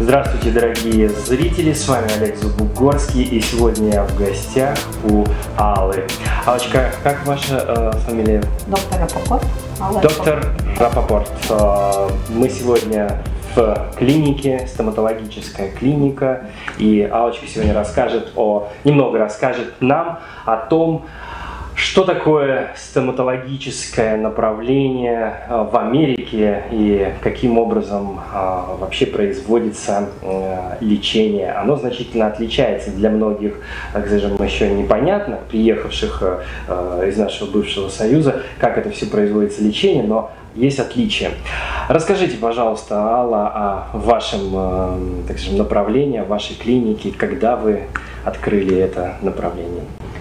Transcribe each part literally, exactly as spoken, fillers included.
Здравствуйте, дорогие зрители, с вами Олег Зубугорский, и сегодня я в гостях у Аллы. Аллочка, как ваша э, фамилия? Доктор Рапопорт. Алла Доктор Рапопорт. Э, мы сегодня в клинике, стоматологическая клиника, и Аллочка сегодня расскажет о, немного расскажет нам о том, что такое стоматологическое направление в Америке и каким образом а, вообще производится а, лечение. Оно значительно отличается для многих, так скажем, еще непонятно, приехавших а, из нашего бывшего союза, как это все производится лечение, но есть отличия. Расскажите, пожалуйста, Алла, о вашем, а, так скажем, направлении, о вашей клинике, когда вы открыли это направление.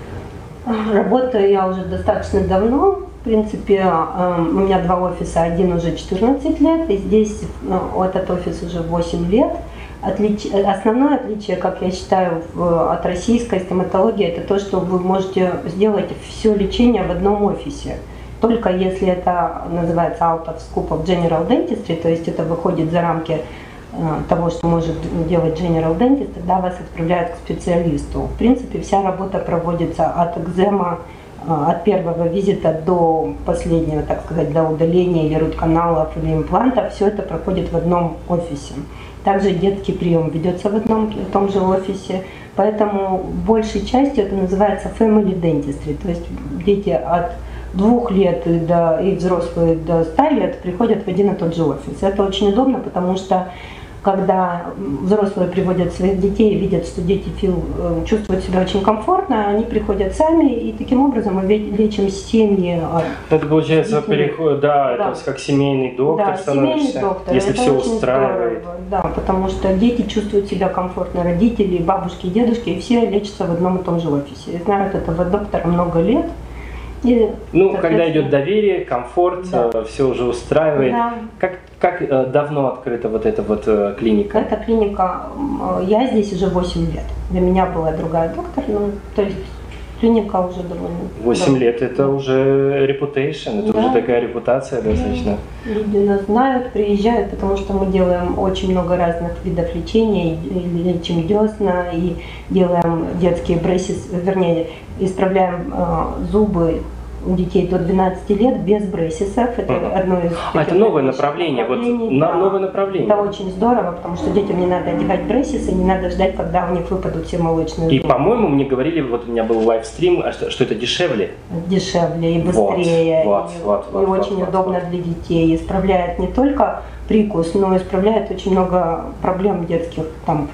Работаю я уже достаточно давно. В принципе, у меня два офиса, один уже четырнадцать лет, и здесь ну, этот офис уже восемь лет. Отлич... Основное отличие, как я считаю, от российской стоматологии, это то, что вы можете сделать все лечение в одном офисе. Только если это называется out of scope of general dentistry, то есть это выходит за рамки того, что может делать General Dentist, тогда вас отправляют к специалисту. В принципе, вся работа проводится от экзема, от первого визита до последнего, так сказать, до удаления или рутканалов или имплантов. Все это проходит в одном офисе. Также детский прием ведется в одном и том же офисе. Поэтому большей частью это называется Family Dentistry. То есть дети от двух лет и, до, и взрослые до ста лет приходят в один и тот же офис. Это очень удобно, потому что когда взрослые приводят своих детей и видят, что дети фил, чувствуют себя очень комфортно, они приходят сами, и таким образом мы лечим семьи. Это получается переход, да, да, это как семейный доктор да, становишься, семейный доктор, если это все очень устраивает. Здорово, да, потому что дети чувствуют себя комфортно, родители, бабушки, дедушки, и все лечатся в одном и том же офисе. И знают этого доктора много лет. И, ну, когда идет доверие, комфорт, да. Все уже устраивает. Да. Как, как давно открыта вот эта вот клиника? Эта клиника, я здесь уже восемь лет. Для меня была другая доктор, ну, то есть клиника уже довольно... восемь лет, это да. уже reputation, это да. уже такая репутация да. достаточно. Люди нас знают, приезжают, потому что мы делаем очень много разных видов лечения, и лечим десна, и делаем детские брейсис, вернее, исправляем э, зубы у детей до двенадцати лет без брейсисов. Это uh-huh. одно из... А это новое направление, направлений. Вот, да. новое направление. Это очень здорово, потому что детям не надо одевать брейсисы, не надо ждать, когда у них выпадут все молочные зубы. И, по-моему, мне говорили, вот у меня был лайвстрим, что, что это дешевле. Дешевле и быстрее, вот, и, вот, вот, и вот, очень вот, удобно вот. для детей. Исправляет не только прикус, но и исправляет очень много проблем детских, там,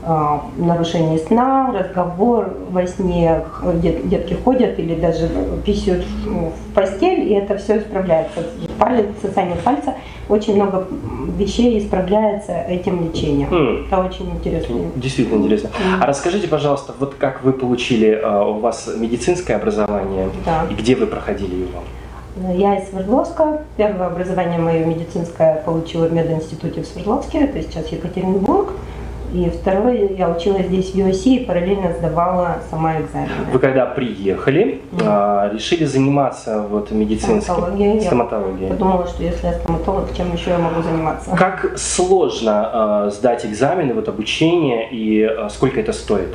нарушение сна, разговор во сне, дет, детки ходят или даже писают в постель, и это все исправляется. Палец, сосание пальца, очень много вещей исправляется этим лечением. Mm. Это очень интересно. Действительно интересно. Mm. А расскажите, пожалуйста, вот как вы получили, у вас медицинское образование, да. и где вы проходили его? Я из Свердловска. Первое образование мое медицинское получила в мединституте в Свердловске, это сейчас Екатеринбург. И второе, я училась здесь в ю эс си и параллельно сдавала сама экзамены. Вы когда приехали, mm. а, решили заниматься вот медицинской стоматологией. стоматологией. Я подумала, что если я стоматолог, чем еще я могу заниматься? Как сложно а, сдать экзамены, вот обучение, и а, сколько это стоит?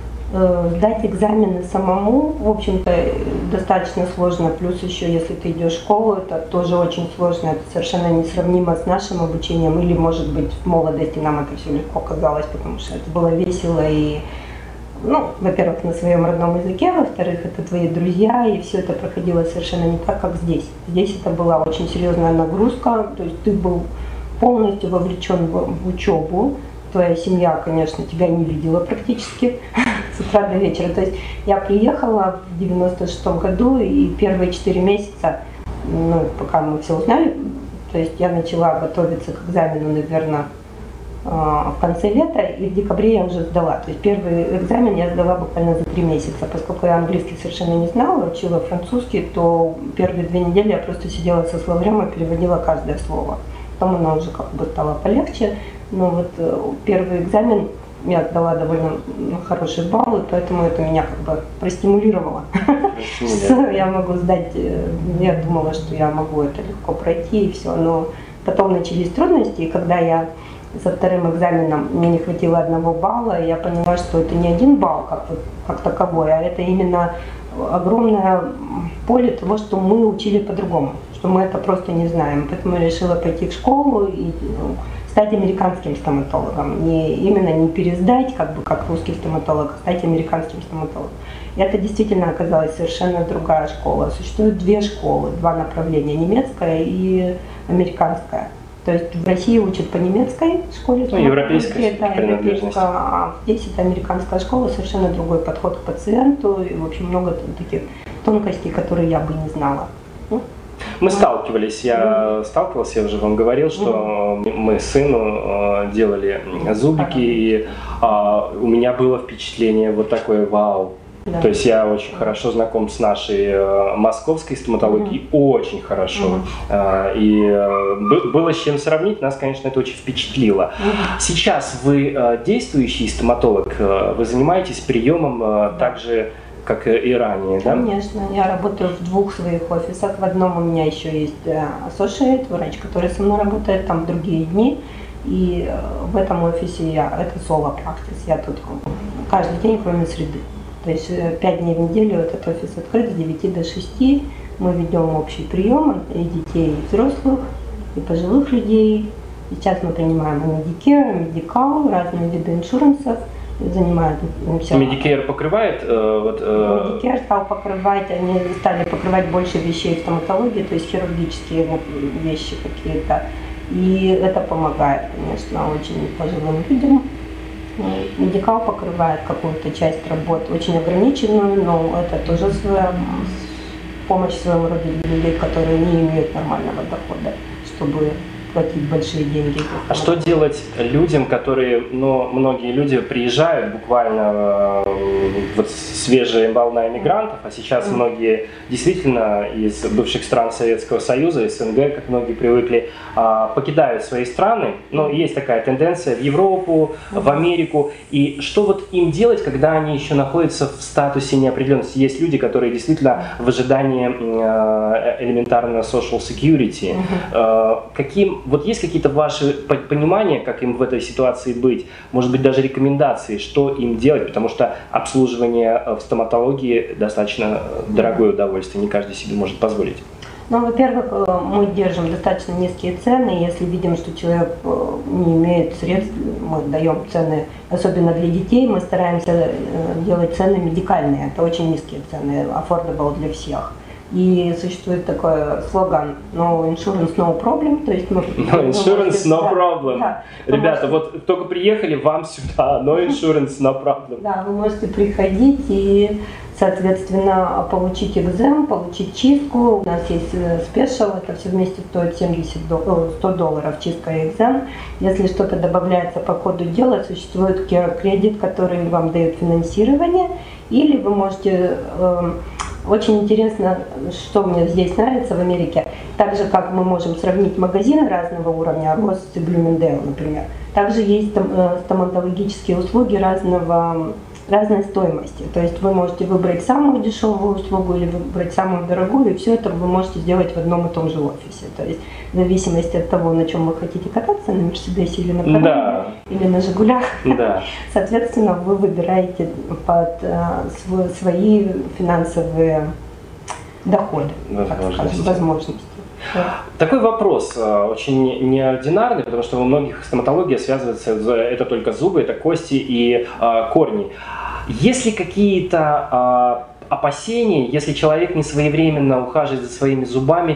Сдать экзамены самому, в общем-то, достаточно сложно, плюс еще, если ты идешь в школу, это тоже очень сложно, это совершенно несравнимо с нашим обучением, или, может быть, в молодости нам это все легко казалось, потому что это было весело и, ну, во-первых, на своем родном языке, во-вторых, это твои друзья, и все это проходило совершенно не так, как здесь. Здесь это была очень серьезная нагрузка, то есть ты был полностью вовлечен в, в учебу. Твоя семья, конечно, тебя не видела практически с утра до вечера. То есть я приехала в девяносто шестом году, и первые четыре месяца, ну, пока мы все узнали, то есть я начала готовиться к экзамену, наверное, в конце лета, и в декабре я уже сдала. То есть первый экзамен я сдала буквально за три месяца. Поскольку я английский совершенно не знала, учила французский, то первые две недели я просто сидела со словарем и переводила каждое слово. Потом оно уже как бы стало полегче. Но вот э, первый экзамен я сдала довольно ну, хорошие баллы, поэтому это меня как бы простимулировало. Я могу сдать, я думала, что я могу это легко пройти и все, но потом начались трудности, и когда я со вторым экзаменом мне не хватило одного балла, и я поняла, что это не один балл как, как таковой, а это именно огромное поле того, что мы учили по-другому, что мы это просто не знаем. Поэтому я решила пойти в школу и стать американским стоматологом. Не, именно не пересдать, как бы как русский стоматолог, а стать американским стоматологом. И это действительно оказалась совершенно другая школа. Существует две школы, два направления, немецкая и американская. То есть в России учат по немецкой школе, ну, европейская, да, европейская, а здесь это американская школа, совершенно другой подход к пациенту, и, в общем, много таких тонкостей, которые я бы не знала. Мы сталкивались, я сталкивался, я уже вам говорил, что мы сыну делали зубики, и у меня было впечатление вот такое вау. Да. То есть я очень хорошо знаком с нашей э, московской стоматологией, mm-hmm. очень хорошо. Mm-hmm. э, и э, было с чем сравнить, нас, конечно, это очень впечатлило. Mm-hmm. Сейчас вы э, действующий стоматолог, э, вы занимаетесь приемом э, mm-hmm. так же, как и ранее, да? Конечно, я работаю в двух своих офисах. В одном у меня еще есть associate, врач, который со мной работает, там другие дни. И в этом офисе я, это соло практис, я тут каждый день, кроме среды. То есть пять дней в неделю этот офис открыт с девяти до шести. Мы ведем общий прием и детей, и взрослых, и пожилых людей. Сейчас мы принимаем Medicare, Medical, разные виды иншурансов. Занимаемся. Medicare покрывает? Э, вот, э... Medicare стал покрывать, они стали покрывать больше вещей в стоматологии, то есть хирургические вещи какие-то. И это помогает, конечно, очень пожилым людям. Медикал покрывает какую-то часть работ, очень ограниченную, но это тоже своя помощь в своем роде для людей, которые не имеют нормального дохода, чтобы платить большие деньги. А что делать людям, которые, ну, многие люди приезжают буквально э, вот свежая волна иммигрантов, а сейчас mm-hmm. многие действительно из бывших стран Советского Союза, СНГ, как многие привыкли, э, покидают свои страны, но есть такая тенденция в Европу, mm-hmm. в Америку, и что вот им делать, когда они еще находятся в статусе неопределенности? Есть люди, которые действительно в ожидании э, элементарного social security. Mm-hmm. э, каким Вот есть какие-то ваши понимания, как им в этой ситуации быть? Может быть, даже рекомендации, что им делать? Потому что обслуживание в стоматологии достаточно дорогое удовольствие, не каждый себе может позволить. Ну, во-первых, мы держим достаточно низкие цены. Если видим, что человек не имеет средств, мы даем цены, особенно для детей, мы стараемся делать цены медикальные. Это очень низкие цены, affordable для всех. И существует такой слоган no insurance, no problem, то есть мы... No insurance, no problem. Да, ребята, можете... вот только приехали, вам сюда, no insurance, no problem. Да, вы можете приходить и, соответственно, получить экзем, получить чистку. У нас есть спешл, это все вместе стоит семьдесят, сто долларов чистка и экзем. Если что-то добавляется по ходу дела, существует care credit, который вам дает финансирование, или вы можете... Э, Очень интересно, что мне здесь нравится в Америке. Так же, как мы можем сравнить магазины разного уровня, Росс и Блумендейл, например. Также есть стоматологические услуги разного, разной стоимости. То есть вы можете выбрать самую дешевую услугу или выбрать самую дорогую, и все это вы можете сделать в одном и том же офисе. То есть в зависимости от того, на чем вы хотите кататься, на Мерседесе или на Параде, да. или на Жигулях, да. соответственно, вы выбираете под uh, свои финансовые доходы, так скажем, возможности. Да. Такой вопрос очень неординарный, потому что у многих стоматология связывается, это только зубы, это кости и э, корни. Есть ли какие-то э, опасения, если человек не своевременно ухаживает за своими зубами,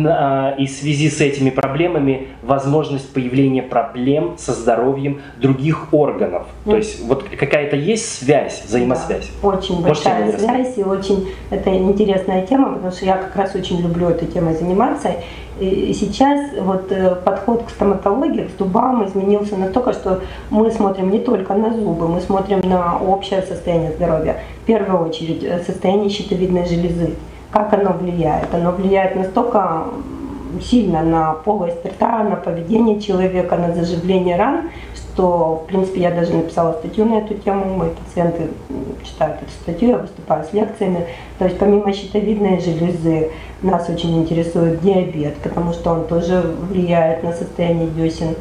э, и в связи с этими проблемами возможность появления проблем со здоровьем других органов? Mm. То есть вот какая-то есть связь, взаимосвязь? Да, очень большая связь, и очень это интересная тема, потому что я как раз очень люблю этой темой заниматься. И сейчас вот подход к стоматологии, к зубам изменился настолько, что мы смотрим не только на зубы, мы смотрим на общее состояние здоровья. В первую очередь состояние щитовидной железы. Как оно влияет? Оно влияет настолько сильно на полость рта, на поведение человека, на заживление ран, что, в принципе, я даже написала статью на эту тему, мои пациенты читают эту статью, я выступаю с лекциями. То есть помимо щитовидной железы нас очень интересует диабет, потому что он тоже влияет на состояние десен.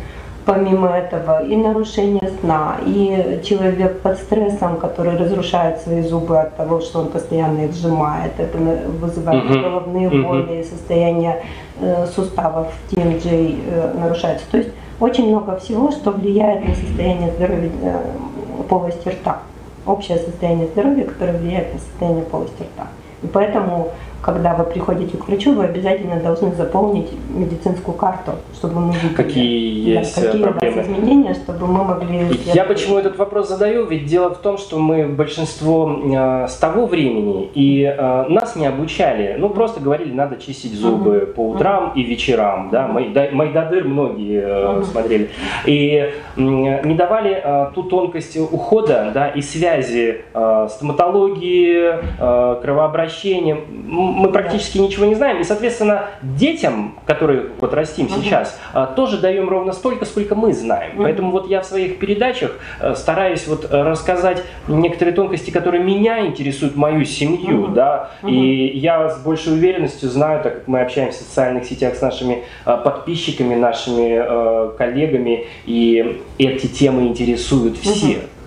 помимо этого и нарушение сна, и человек под стрессом, который разрушает свои зубы от того, что он постоянно их сжимает, это вызывает uh-huh. головные uh-huh. боли, состояние э, суставов ти эм джей э, нарушается. То есть очень много всего, что влияет на состояние здоровья э, полости рта. Общее состояние здоровья, которое влияет на состояние полости рта. И поэтому, когда вы приходите к врачу, вы обязательно должны заполнить медицинскую карту, чтобы мы видели, какие да, есть какие проблемы. У вас изменения, чтобы мы могли... Я почему этот вопрос задаю? Ведь дело в том, что мы большинство э, с того времени, и э, нас не обучали, ну просто говорили, надо чистить зубы uh-huh. по утрам uh-huh. и вечерам, да, uh-huh. Майдадыр многие э, uh-huh. смотрели, и э, не давали э, ту тонкость ухода, да, и связи э, стоматологии, э, кровообращения. Мы практически ничего не знаем, и, соответственно, детям, которые вот растим uh-huh. сейчас, тоже даем ровно столько, сколько мы знаем. Uh-huh. Поэтому вот я в своих передачах стараюсь вот рассказать некоторые тонкости, которые меня интересуют, мою семью, uh-huh. да, uh-huh. и я с большей уверенностью знаю, так как мы общаемся в социальных сетях с нашими подписчиками, нашими коллегами, и эти темы интересуют всех. Uh-huh.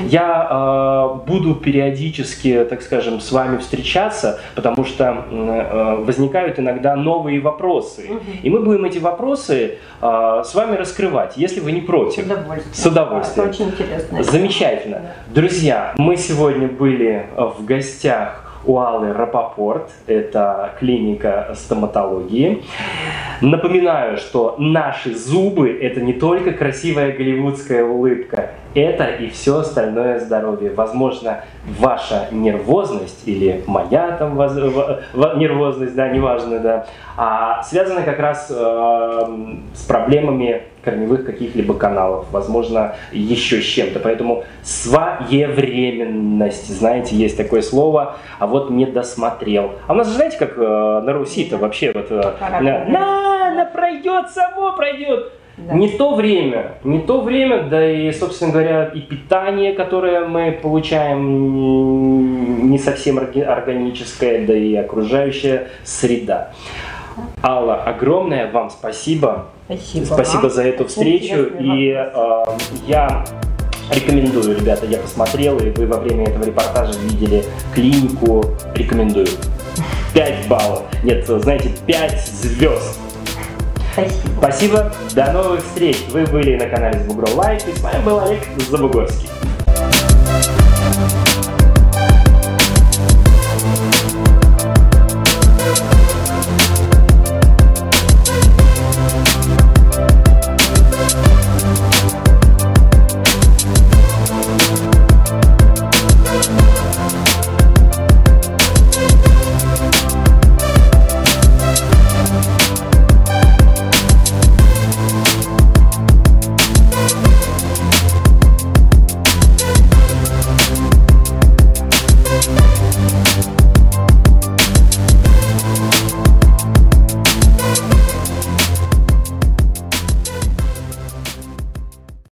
Я э, буду периодически, так скажем, с вами встречаться, потому что э, возникают иногда новые вопросы. Угу. И мы будем эти вопросы э, с вами раскрывать, если вы не против. С удовольствием. С удовольствием. Это очень интересно. Замечательно. Да. Друзья, мы сегодня были в гостях у Аллы Рапопорт, это клиника стоматологии. Напоминаю, что наши зубы – это не только красивая голливудская улыбка, это и все остальное здоровье. Возможно, ваша нервозность или моя там воз... нервозность, да, неважно, да, а связана как раз э, с проблемами корневых каких-либо каналов, возможно, еще с чем-то. Поэтому своевременность, знаете, есть такое слово, а вот не досмотрел. А у нас же, знаете, как э, на Руси-то вообще вот э, на, на, на пройдет, само пройдет. Да. Не то время, не то время, да и, собственно говоря, и питание, которое мы получаем, не совсем органическое, да и окружающая среда. Алла, огромное вам спасибо. Спасибо. Спасибо за эту встречу. И э, я рекомендую, ребята, я посмотрел, и вы во время этого репортажа видели клинику, рекомендую. пять баллов. Нет, знаете, пять звезд. Спасибо. Спасибо. До новых встреч. Вы были на канале Забугров Лайф, и с вами был Олег Забугорский.